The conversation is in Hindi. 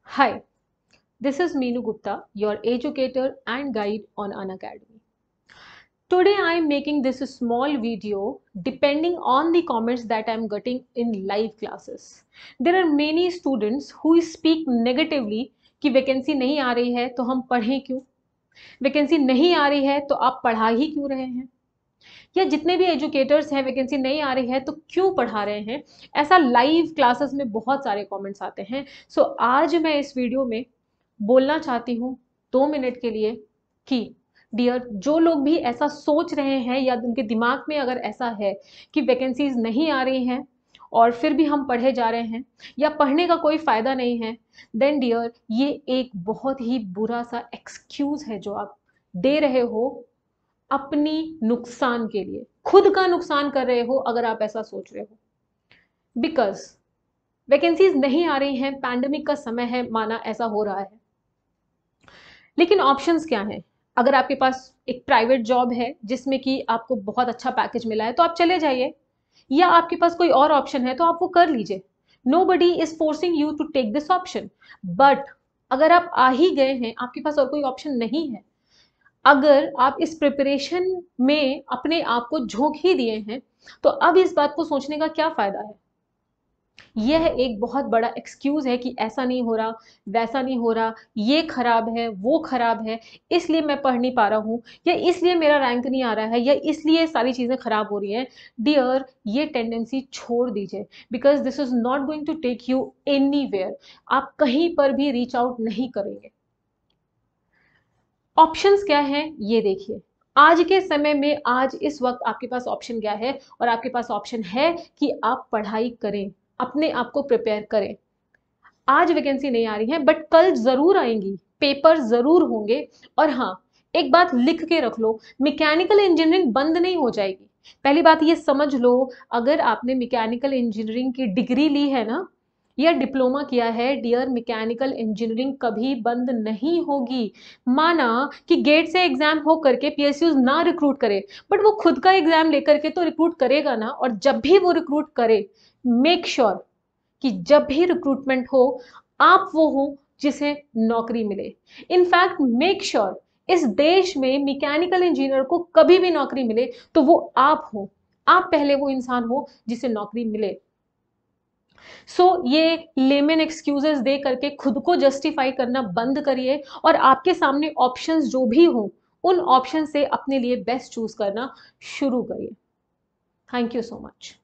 Hi, this is Meenu Gupta, your educator and guide on Unacademy. Today I am making this small video depending on the comments that I am getting in live classes. There are many students who speak negatively कि वैकेंसी नहीं आ रही है तो हम पढ़ें क्यों, वैकेंसी नहीं आ रही है तो आप पढ़ा ही क्यों रहे हैं, या जितने भी एजुकेटर्स हैं वैकेंसी नहीं आ रही है तो क्यों पढ़ा रहे हैं। ऐसा लाइव क्लासेस में बहुत सारे कमेंट्स आते हैं। सो आज मैं इस वीडियो में बोलना चाहती हूँ 2 मिनट के लिए कि डियर, जो लोग भी ऐसा सोच रहे हैं या उनके दिमाग में अगर ऐसा है कि वैकेंसीज नहीं आ रही हैं और फिर भी हम पढ़े जा रहे हैं या पढ़ने का कोई फायदा नहीं है, देन डियर ये एक बहुत ही बुरा सा एक्सक्यूज है जो आप दे रहे हो अपनी नुकसान के लिए। खुद का नुकसान कर रहे हो अगर आप ऐसा सोच रहे हो। बिकॉज वैकेंसीज नहीं आ रही हैं, पैंडेमिक का समय है, माना ऐसा हो रहा है, लेकिन ऑप्शंस क्या हैं। अगर आपके पास एक प्राइवेट जॉब है जिसमें कि आपको बहुत अच्छा पैकेज मिला है तो आप चले जाइए, या आपके पास कोई और ऑप्शन है तो आप वो कर लीजिए। Nobody is forcing you to take this option. But अगर आप आ ही गए हैं, आपके पास और कोई ऑप्शन नहीं है, अगर आप इस प्रिपरेशन में अपने आप को झोंक ही दिए हैं, तो अब इस बात को सोचने का क्या फायदा है। यह एक बहुत बड़ा एक्सक्यूज है कि ऐसा नहीं हो रहा, वैसा नहीं हो रहा, ये खराब है, वो खराब है, इसलिए मैं पढ़ नहीं पा रहा हूं, या इसलिए मेरा रैंक नहीं आ रहा है, या इसलिए सारी चीजें खराब हो रही हैं। डियर, ये टेंडेंसी छोड़ दीजिए, because this is not going to take you anywhere. आप कहीं पर भी रीच आउट नहीं करेंगे। ऑप्शंस क्या हैं ये देखिए। आज के समय में, आज इस वक्त आपके पास ऑप्शन क्या है, और आपके पास ऑप्शन है कि आप पढ़ाई करें, अपने आप को प्रिपेयर करें। आज वैकेंसी नहीं आ रही है बट कल जरूर आएंगी, पेपर जरूर होंगे। और हाँ, एक बात लिख के रख लो, मैकेनिकल इंजीनियरिंग बंद नहीं हो जाएगी। पहली बात ये समझ लो, अगर आपने मैकेनिकल इंजीनियरिंग की डिग्री ली है ना, या डिप्लोमा किया है, डियर, मैकेनिकल इंजीनियरिंग कभी बंद नहीं होगी। माना कि गेट से एग्जाम हो करके पीएसयूज ना रिक्रूट करे, बट वो खुद का एग्जाम लेकर के तो रिक्रूट करेगा ना। और जब भी वो रिक्रूट करे, मेक श्योर कि जब भी रिक्रूटमेंट हो, आप वो हो जिसे नौकरी मिले। इनफैक्ट मेक श्योर इस देश में मैकेनिकल इंजीनियर को कभी भी नौकरी मिले तो वो आप हो, आप पहले वो इंसान हो जिसे नौकरी मिले। ये लेमन एक्सक्यूजेस दे करके खुद को जस्टिफाई करना बंद करिए, और आपके सामने ऑप्शंस जो भी हो, उन ऑप्शन से अपने लिए बेस्ट चूज करना शुरू करिए। Thank you so much.